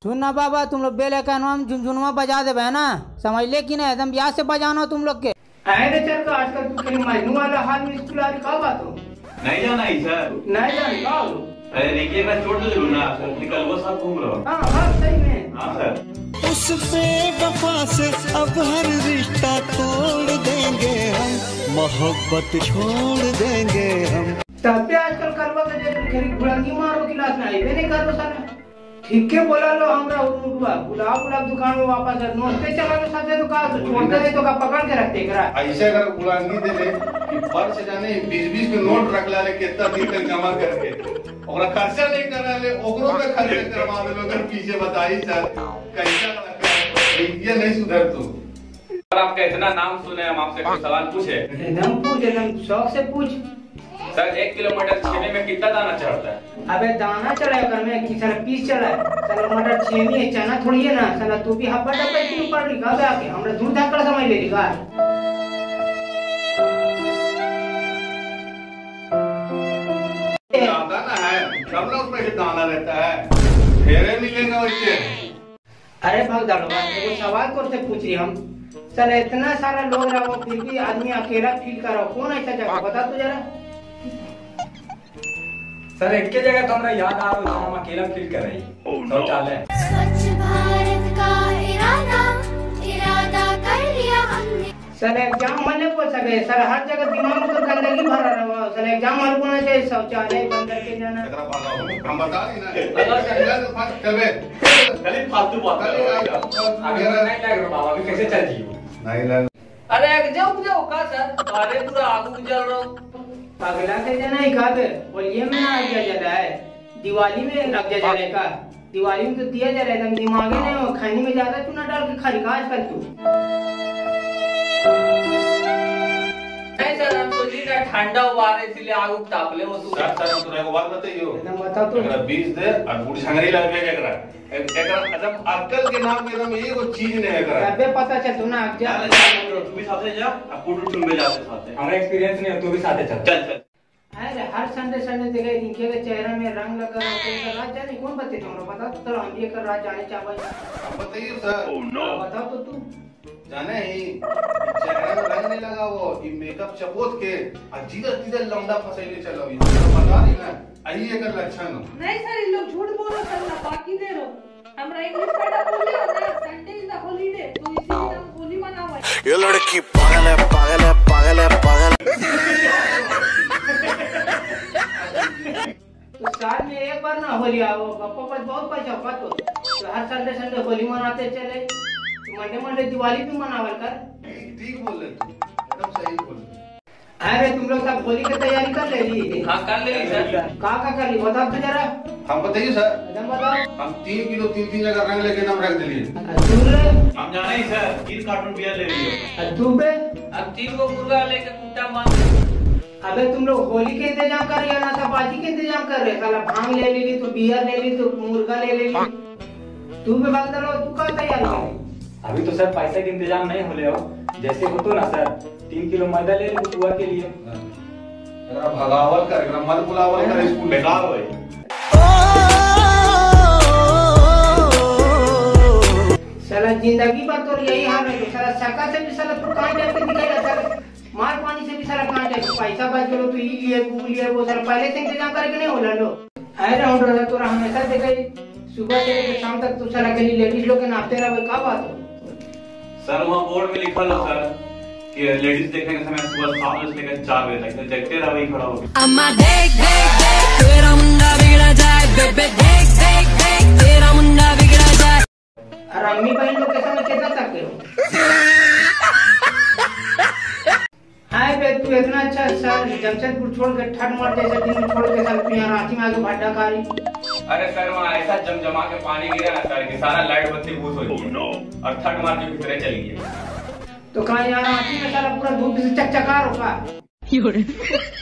सुन ना बाबा, तुम लोग बेल का नाम झुनझुनवा बजा दे ना, समझ ले कि नहीं, एकदम ब्याह से बजाना तुम लोग के। अरे चल का आजकल तू खेल मजनू वाला हाल में स्कूल आ रही का बात हो? नहीं जाना ही सर, नहीं जाने का हो? अरे देखिए मैं छोड़ दे ना, निकल वो सब घूम रहा हूँ। हाँ सही में। हाँ सर। उस बेवफा से अब हर रिश्ता तोड़ देंगे हम, मोहब्बत छोड़ देंगे हम। तब पे आजकल करवा के देख खेल गुलामी मारो क्लास में आइबे नहीं करो साला। ठीक के बोला लो हमरा उरुआ गुलाब दुकान में वापस नोस्ते चला लो साथे तो का छोड़ दे तो का पकड़ के रखते करा। ऐसे अगर गुलामी दे ले कि पर से जाने 20-20 के नोट रख ला ले कितना दिन तक जमा करके और खर्चा नहीं करा ले ओकरो पे खर्चा करवा दे लोग पीछे बताई सर कैसा लगता है ये नहीं सुधर तू। सर आपका इतना नाम सुने, हम आपसे कुछ सवाल पूछे? एकदम पूछ, एकदम शौक से पूछ। सर 1 किलोमीटर छेने में कितना दाना चढ़ता है? अबे दाना चढ़ाया कर में कि साला पीस चढ़ा है, साला मटर छेनी है चना थोड़ी है ना, साला तू भी हब्बा डब्बा क्यों पड़ रही का आके हमरा दूर धक्का समझ ले का। दाना है सब लोग में दाना रहता है, फेरे मिलेगा वैसे। अरे भाग डालो वो सवाल करते पूछ रही हम, साला इतना सारा लोग रहो फिर भी आदमी अकेला फील कर रहा, कौन ऐसा जगह बता तो जरा। सर एक के जगह तो हमरा याद आ रहा है, हम अकेला फील कर रही है। शौचालय। स्वच्छ भारत का इरादा कर लिया हमने। सर एग्जाम होने को सके सर, हर जगह दिमाग में तो गंदगी भरा रहा, सर एग्जाम हॉल होना चाहिए, शौचालय बंद करके जाना। हम बता दी ना चले खाली फालतू बात कर रहा है। अभी नहीं लग रहा बाबा, अभी कैसे चल जी नहीं लग। अरे एग्जाम जाओ का सर, अरे पूरा आगू चल रहा हूं पगला के जाना ही खाबे बोलिए में ना आगे जा रहा है, दिवाली में लग जा रहा है का, दिवाली में तो दिया जा रहा है, एकदम दिमागे नहीं हो, खाने में ज्यादा चूना डाल के खाली का आजकल तू। नहीं सर हम सोच रहे हैं ठंडा हुआ है इसलिए आग उग ताप ले वो तू। सर हम तोरे को बात बताइयो, एकदम बता तो एकरा 20 दे और बूढ़ी छंगरी लग गए एकरा एकदम अक्ल के नाम के एकदम एगो चीज नहीं है एकरा। तबे पता चल तू ना जा तू भी साथे जा, अब पुटू में जाते साथे। हमारा एक्सपीरियंस नहीं है, तू भी साथे चल। चल चल। अरे हर संडे देखे इनके के चेहरा में रंग लगा रहा, रात जाने कौन बते तुमको बता तो हम ये कर रात जाने चाहवा। अब बताइए सर। बताओ तो तू जाने ही चेहरा में रंग नहीं लगा, वो ये मेकअप चपोत के अजीब लौंडा फसैले चलो, ये बता रही ना आई एकर लक्षण। नहीं सर इन लोग झूठ बोल रहे सर, ना बाकी दे रहो हमरा इंग्लिश पढ़ा बोले और ना संडे इज द हॉलीडे तो इसी दिन होली मनावा। ये लड़की पागल है पागल है पागल है पागल। तो साल में एक बार ना होली आओ, गप्पा पर बहुत पैसा बात हो, तो हर संडे होली मनाते चले, मंडे दिवाली भी मनावल कर। ठीक बोल रहे एकदम सही बोल रहे। अरे तुम लोग सब होली की तैयारी कर ले ली? हाँ कर ले सर। का कर ली बताओ तो जरा। हम बताइए सर। एकदम बताओ। हम 3 किलो 3 जगह रंग लेके हम रख दिए। हम जाने ही सर 3 कार्टून बियर ले लियो। तू बे अब 3 को मुर्गा लेके कुत्ता मार। अबे तुम लोग होली के इंतजाम कर रहे हो ना, सबाजी के इंतजाम कर रहे, साला भांग ले ली तो बियर ले ली तो मुर्गा ले ली, तू भी भाग दलो, तू का तैयारी कर? अभी तो सर पैसे का इंतजाम नहीं हो ले हो, जैसे हो तो ना सर 3 किलो मैदा ले लो बुआ के लिए। अगर भगावल कर मत बुलावल कर स्कूल बेकार भाई। साला जिंदगी भर तो यही हाल है, साला सका से भी साला तू कहां जाके दिखेगा, साला मार पानी से भी साला कहां जाके पैसा बच गयो तो ई लिए वो लिए वो साला पहले से इंतजाम करके नहीं होला लो। अरे राउंड रहा तो हमेशा देखे सुबह से लेकर शाम तक तू साला गली लेडीज लोग के नापते रहे, का बात हो? सर वहाँ बोर्ड में लिखा लो सर कि लेडीज देखने के समय सुबह 7 बजे से लेकर 4 बजे तक, देखते रहो वही खड़ा होकर। अम्मा देख देख देख तेरा मुंडा बिगड़ा जाए, बेबे देख देख देख तेरा मुंडा बिगड़ा जाए। और अम्मी बहन लोग के समय कितना सकते हो? हाय बे तू इतना अच्छा सर जमशेदपुर छोड़ के ठट मार जैसे दिन छोड़ के सब तू यहाँ रांची में आके भड्डा खा रही। अरे सर वहाँ ऐसा जमजमा के पानी गिरा ना सर कि सारा लाइट बत्ती भूत हो गई और थर्ड मार के भीतर चली गई। तो कहाँ यहाँ रांची में सारा पूरा धूप से चकचका रोका।